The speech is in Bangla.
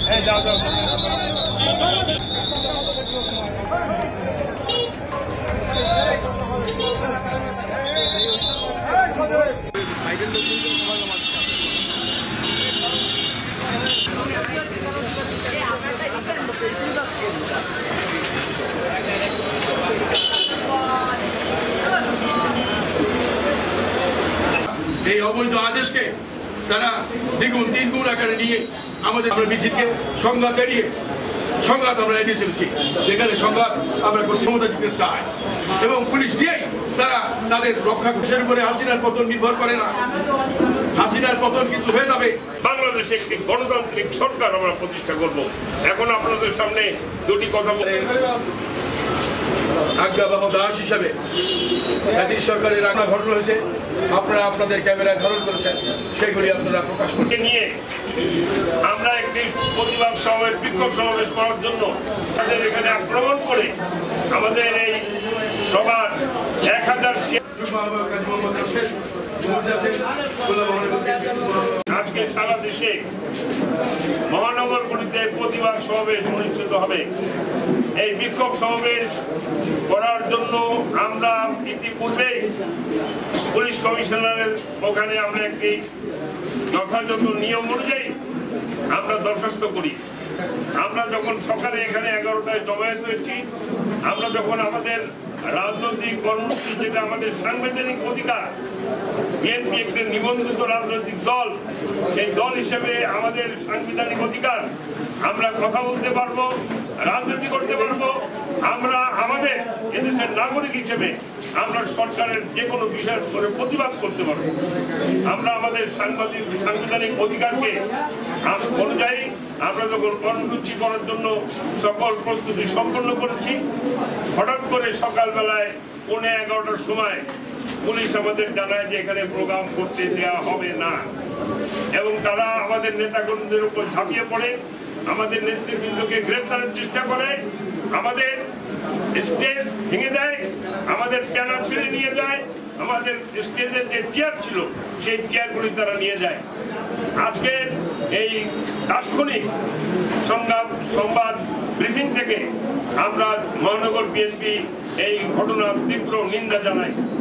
এই অবৈধ আদেশকে তারা দ্বিগুণ তিনগুণ আকারে নিয়ে আমাদের মিছিলকে সংঘাত এড়িয়ে সংঘাত আমরা এড়িয়ে চলছি, যেখানে সংঘাত আমরা ক্ষমতা দিতে চাই এবং পুলিশ দিয়েই তারা তাদের রক্ষা ঘোষের উপরে হাসিনার পতন নির্ভর করে না। হাসিনার পতন কিন্তু হয়ে যাবে। বাংলাদেশে একটি গণতান্ত্রিক সরকার আমরা প্রতিষ্ঠা করব। এখন আপনাদের সামনে দুটি কথা বলে আজ্ঞাবহ দাস হিসাবে জাতীয় সরকারের রান্না ঘটনা হয়েছে, আপনারা আপনাদের ক্যামেরায় ধারণ করেছেন, সেগুলি আপনারা প্রকাশ করতে নিয়ে আমরা একটি প্রতিবাদ সমাবেশ বিক্ষোভ সমাবেশ করার জন্য তাদের এখানে আক্রমণ করে আমাদের এই সবার 1000 আজকে সারা দেশে মহানগরগুলিতে প্রতিবাদ সমাবেশ অনুষ্ঠিত হবে। এই বিক্ষোভ সমাবেশ করার জন্য আমরা ইতিপূর্বে পুলিশ কমিশনারের ওখানে আমরা একটি যথাযথ নিয়ম অনুযায়ী আমরা দরখাস্ত করি। আমরা যখন সকালে এখানে 11টায় জমায়েত হয়েছি, আমরা যখন আমাদের রাজনৈতিক কর্মসূচি, যেটা আমাদের সাংবিধানিক অধিকার, বিএনপি একটি নিবন্ধিত রাজনৈতিক দল, সেই দল হিসেবে আমাদের সাংবিধানিক অধিকার, আমরা কথা বলতে পারবো, রাজনীতি করতে পারবো, আমরা আমাদের এদেশের নাগরিক হিসেবে আমরা সরকারের যে কোনো বিষয়ের উপরে প্রতিবাদ করতে পারবো। আমরা আমাদের সাংবিধানিক অধিকারকে অনুযায়ী আমরা যখন কর্মসূচি করার জন্য সকল প্রস্তুতি সম্পন্ন করেছি, হঠাৎ করে সকালবেলায় 11:15টার সময় পুলিশ আমাদের জানায় যে এখানে প্রোগ্রাম করতে দেওয়া হবে না, এবং তারা আমাদের নেতাকর্মীদের উপর ঝাঁপিয়ে পড়ে আমাদের নেতৃবৃন্দকে গ্রেফতারের চেষ্টা করে, আমাদের স্টেজ ভেঙে দেয়, আমাদের ব্যানার ছিঁড়ে নিয়ে যায়, আমাদের স্টেজের যে চেয়ার ছিল সেই চেয়ারগুলি তারা নিয়ে যায়। আজকে এই তাৎক্ষণিক সংবাদ ব্রিফিং থেকে আমরা মহানগর বিএনপি এই ঘটনার তীব্র নিন্দা জানাই।